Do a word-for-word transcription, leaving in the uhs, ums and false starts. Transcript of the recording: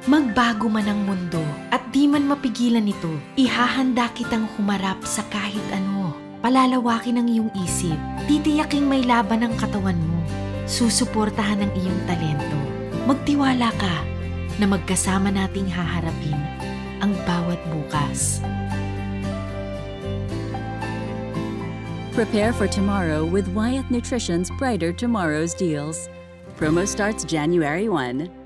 Magbago man ang mundo at di man mapigilan ito, ihahanda kitang humarap sa kahit ano. Palalawakin ang iyong isip, titiyaking may laban ang katawan mo. Susuportahan ang iyong talento. Magtiwala ka na magkasama nating haharapin ang bawat bukas. Prepare for tomorrow with Wyeth Nutrition's Brighter Tomorrow's deals. Promo starts January first.